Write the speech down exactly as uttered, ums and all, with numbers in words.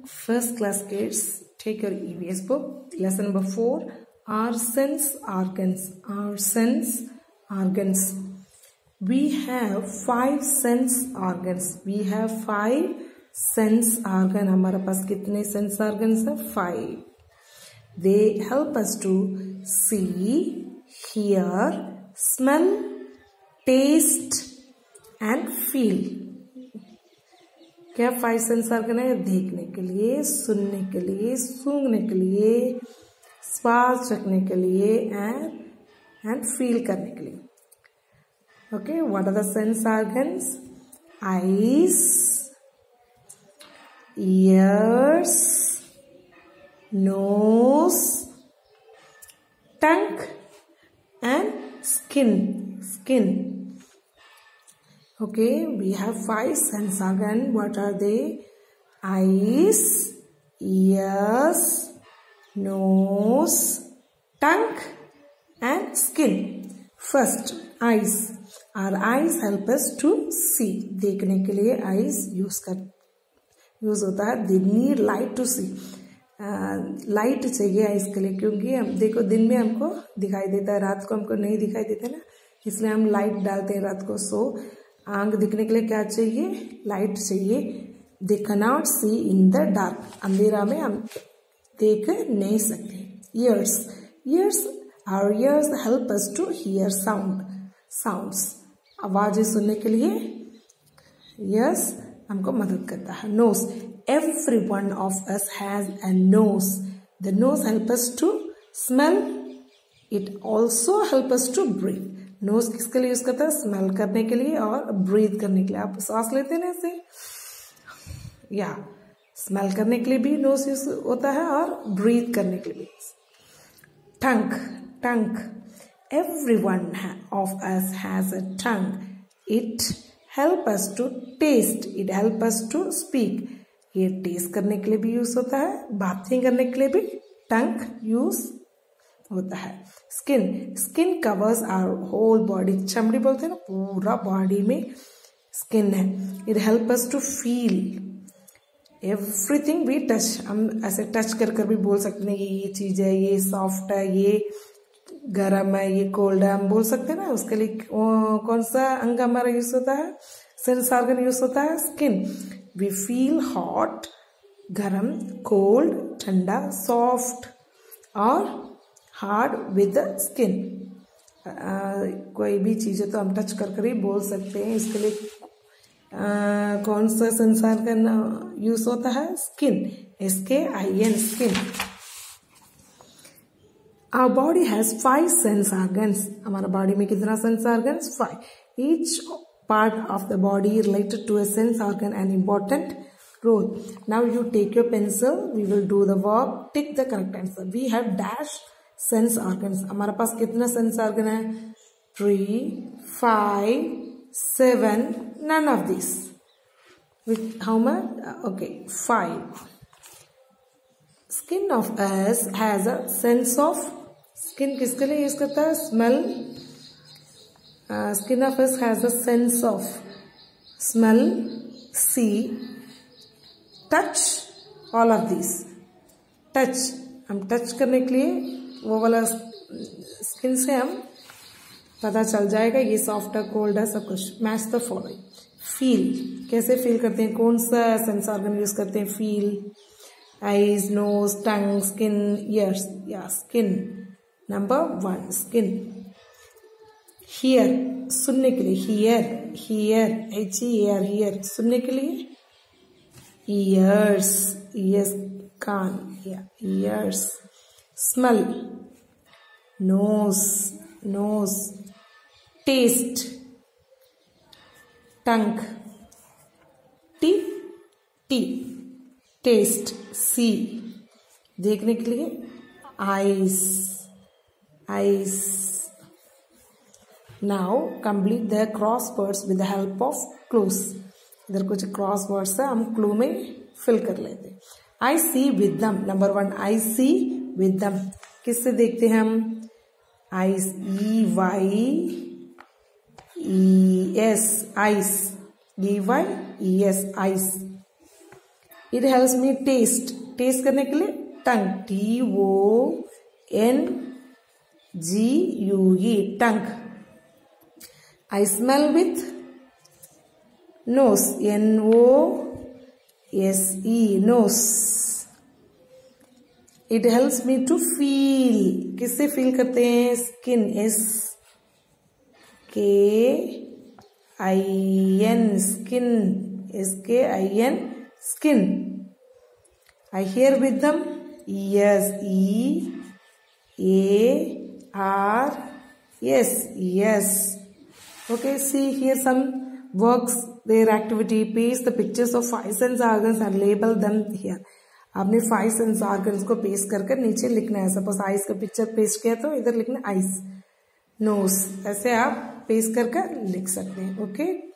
First class kids, take your E V S book. Lesson number four. Our sense organs. Our sense organs. We have five sense organs. We have five sense organ. हमारे पास कितने sense organs हैं? Five. They help us to see, hear, smell, taste and feel. क्या five sense organ है? देखने के लिए, सुनने के लिए, सूंघने के लिए, स्वाद चखने के लिए एंड एंड फील करने के लिए. Okay, what are the sense organs? Eyes, ears, nose, tongue and skin. Skin. Okay, we have five sense organ. What are they? Eyes, ears, nose, tongue and skin. First, eyes. Our eyes help us to see. देखने के लिए eyes use कर use होता है. They need light to see. Light uh, चाहिए eyes के लिए, क्योंकि हम देखो दिन में हमको दिखाई देता है, रात को हमको नहीं दिखाई देता ना, इसलिए हम लाइट डालते हैं रात को. सो आंख दिखने के लिए क्या चाहिए? लाइट चाहिए. They cannot see in the dark. अंधेरा में हम देख नहीं सकते. Ears. Ears our ears help us to hear sound. Sounds, आवाजें सुनने के लिए ईयर्स हमको मदद करता है. Nose. Every one of us has a nose. The nose help us to smell. It also help us to breathe. Nose किसके लिए यूज करता है? स्मेल करने के लिए और ब्रीथ करने के लिए. आप सांस लेते हैं ना ऐसे, या स्मेल करने के लिए भी नोज यूज होता है और ब्रीथ करने के लिए भी. Tongue. Tongue. Everyone of us has a tongue. It help us to taste. It help us to speak. ये टेस्ट करने के लिए भी यूज होता है, बातें करने के लिए भी टंग यूज होता है. Skin. Skin covers our whole body. चमड़ी बोलते हैं ना, पूरा बॉडी में स्किन है. It help us to feel everything we touch. हम ऐसे टच कर कर भी बोल सकते हैं कि ये चीज है, ये सॉफ्ट है, ये गर्म है, ये कोल्ड है, हम बोल सकते हैं ना. उसके लिए कौन सा अंग हमारा यूज होता है? सेंस ऑर्गन यूज होता है स्किन. वी फील हॉट, गर्म, कोल्ड, ठंडा, सॉफ्ट और हार्ड विद द स्किन. कोई भी चीज़ है तो हम टच कर कर ही बोल सकते हैं. इसके लिए uh, कौन सा सेंस ऑर्गन यूज होता है? Skin. S K I N. Skin. Our body has five sense organs. हमारा बॉडी में कितना sense organs? Five. Each part of the body related to a sense organ an important role. Now you take your pencil. We will do the work. Tick the correct answer. We have dash sense organs. हमारे पास कितना sense organ है? Three, five, seven. None of these. With how much? Okay, five. Skin of us has a sense of. Skin किसके लिए use करता है? Smell. Uh, skin of us has a sense of smell, see, touch. All of this. Touch. हम touch करने के लिए वो वाला स्किन से हम पता चल जाएगा ये सॉफ्ट है, कोल्ड है, सब कुछ. Match the following. फील. कैसे फील करते हैं? कौन सा सेंस ऑर्गन यूज करते हैं? Feel. Eyes, nose, tongue, skin, ears. या skin. Number one, skin. Hear. सुनने के लिए. Hear. Hear. H E A R. Hear. सुनने के लिए. ears. ears. कान. ears. smell. nose. nose. taste. tongue. T. T. taste. see. देखने के लिए. eyes. eyes. now complete the crosswords with the help of clues. इधर कुछ क्रॉस वर्ड्स है, हम क्लू में फिल कर लेते. I see with them. Number one, I see with them. किससे देखते हैं हम? Eyes. E Y E S. Eyes. E Y E S. Eyes. It helps me taste, taste करने के लिए tongue, T O N G U E, tongue. I smell with nose, N O S E, nose. It helps me to feel. किससे feel करते हैं? Skin, S K I N, skin, S K I N, skin. I hear with them, ears, E A R S, yes. Okay, see here some works, their activity, paste the pictures of five sense organs and label them here. आपने five sense organs को paste कर कर नीचे लिखना है. Suppose eyes का picture paste किया तो इधर लिखना आइस, नोज, ऐसे आप पेस्ट कर कर लिख सकते हैं. ओके.